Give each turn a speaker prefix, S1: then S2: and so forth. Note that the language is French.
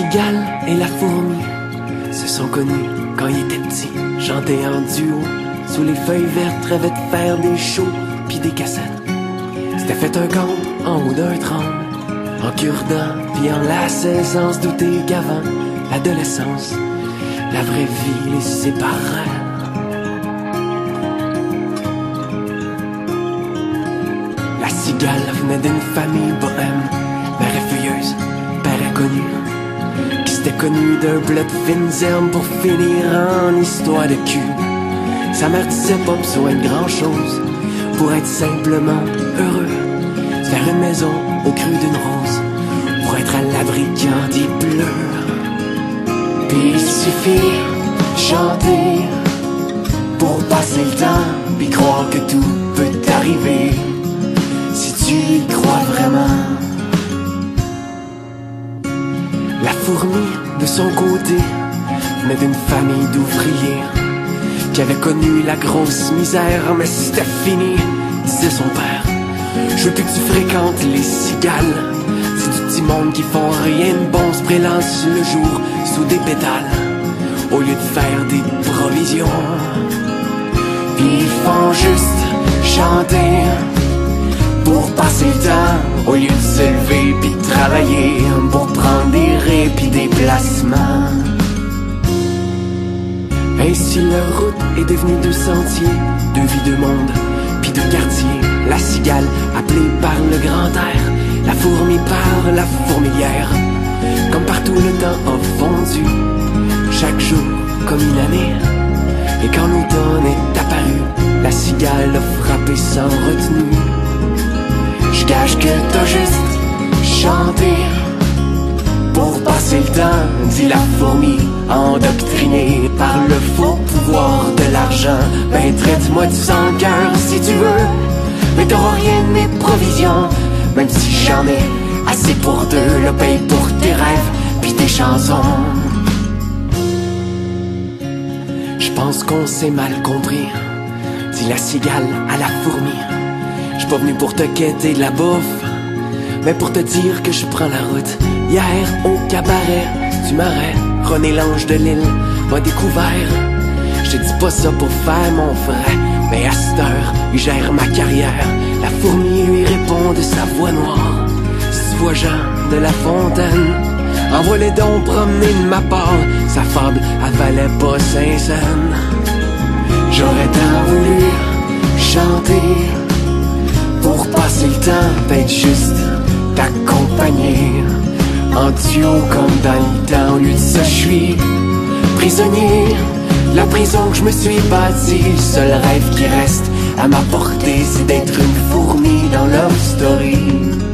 S1: cigale et la fourmi se sont connus quand ils étaient petits. Chantaient en duo sous les feuilles vertes, rêvaient de faire des shows pis des cassettes. C'était fait un camp en haut d'un trône, en cure-dent pis en la saison, se douter qu'avant l'adolescence, la vraie vie les séparait. La cigale venait d'une famille bohème, mère effeuilleuse, père inconnu, qui s'était connu d'un plat de fines herbes pour finir en histoire de cul. Sa mère disait pas besoin de grand chose pour être simplement heureux, se faire une maison au creux d'une rose, pour être à l'abri quand il pleure. Puis il suffit chanter pour passer le temps, puis croire que tout peut arriver si tu y crois vraiment. La fourmi, de son côté, venait d'une famille d'ouvriers qui avait connu la grosse misère, mais c'était fini, disait son père. Je veux plus que tu fréquentes les cigales. C'est du petit monde qui font rien de bon, se prélancent le jour sous des pétales au lieu de faire des provisions. Puis ils font juste chanter pour passer le temps au lieu de se lever puis de travailler pour prendre des répits, des placements. Ainsi leur route est devenue deux sentiers, deux vies, deux mondes, puis deux quartiers. La cigale appelée par le grand air, la fourmi par la fourmilière. Comme partout le temps a fondu, chaque jour comme une année. Et quand l'automne est apparu, la cigale a frappé sans retenue. Je gage que t'as juste chanté pour passer le temps, dit la fourmi, endoctrinée par le faux pouvoir de l'argent. Ben traite-moi du sang-cœur si tu veux, mais t'auras rien de mes provisions, même si j'en ai assez pour deux. Le paye pour tes rêves pis tes chansons. Je pense qu'on s'est mal compris, dit la cigale à la fourmi. J'suis pas venu pour te quêter de la bouffe, mais pour te dire que je prends la route. Hier au cabaret du Marais, René l'ange de l'île m'a découvert. Je te dis pas ça pour faire mon frère, mais à cette heure, il gère ma carrière. La fourmi lui répond de sa voix noire. Si tu vois Jean de La Fontaine, envoie-les donc promener de ma part. Sa fable avalait pas 5 cents. J'aurais tant voulu chanter pour passer le temps, peut-être juste t'accompagner en duo comme dans le temps. Au lieu de ça, je suis prisonnier de la prison que je me suis bâtie. Le seul rêve qui reste à ma portée, c'est d'être une fourmi dans Love Story.